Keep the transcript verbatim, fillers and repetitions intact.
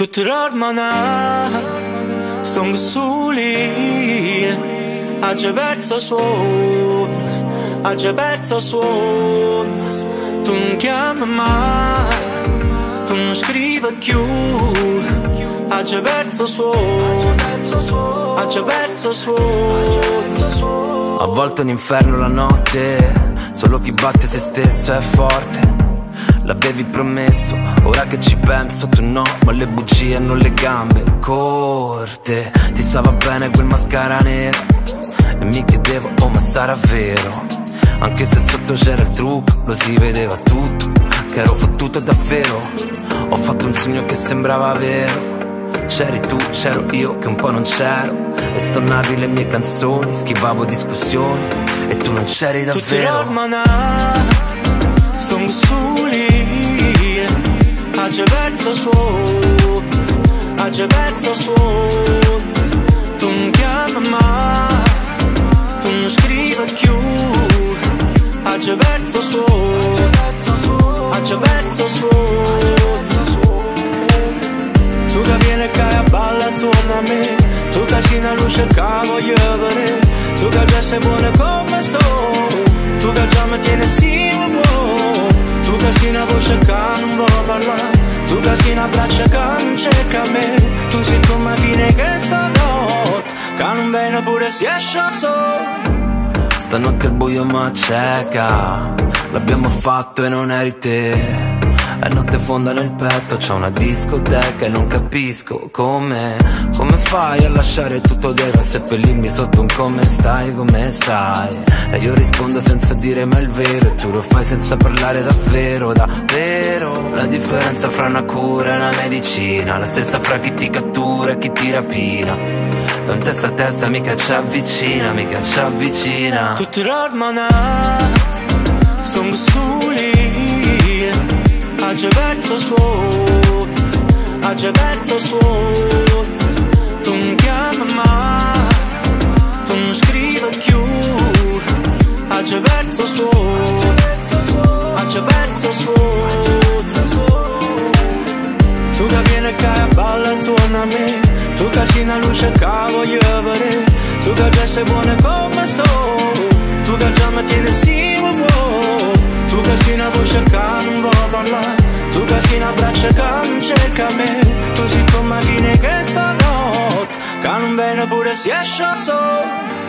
Tutte l'ormana stongo soli, ha già perso suono, ha già perso suono. Tu non chiami mai, tu non scrivi più, ha già perso suono, ha già perso suono. A volte un inferno la notte, solo chi batte se stesso è forte. L'avevi promesso, ora che ci penso tu no, ma le bugie hanno le gambe corte. Ti stava bene quel mascara nero e mi chiedevo, oh ma sarà vero? Anche se sotto c'era il trucco, lo si vedeva tutto, che ero fottuto davvero. Ho fatto un sogno che sembrava vero. C'eri tu, c'ero io che un po' non c'ero, e stonavi le mie canzoni, schivavo discussioni e tu non c'eri davvero. Stongo soli, ha già perso suono, ha già perso suono. Tu non chiami mai, tu non scrivi più, ha già perso suono, ha già perso suono. Tu che vieni e a balla attorno a me, tu che sei una luce che voglio vedere, tu che già sei buona come sono, tu che già mi tieni simile. Tu che sei una voce che non vuoi parlare, tu che sei un abbraccio che non cerca me, tu sei come fine che stanotte, che non viene pure se esce solo. Stanotte il buio m'acceca, l'abbiamo fatto e non eri te. E notte fonda nel petto, c'ho una discoteca e non capisco come, come fai a lasciare tutto dentro e seppellirmi sotto un come stai, come stai. E io rispondo senza dire mai il vero e tu lo fai senza parlare davvero, davvero. La differenza fra una cura e una medicina, la stessa fra chi ti cattura e chi ti rapina. Da un testa a testa mica ci avvicina, mica ci avvicina. Tutte l'ormana stongo soli, ha già perso suono, ha già perso suono. Tu non chiami mai, tu non scrivi più, ha già perso suono, ha già perso suono. Tu che vieni e a balla attorno a me, tu che sei una luce che voglio vedere, tu che già sei buona come sono, tu che già mi tieni simile, tu che sei una voce che non vuoi parlare, tu che sei un abbraccio che non cerca me, tu sei come fine che stanotte, che non viene pure se esce solo.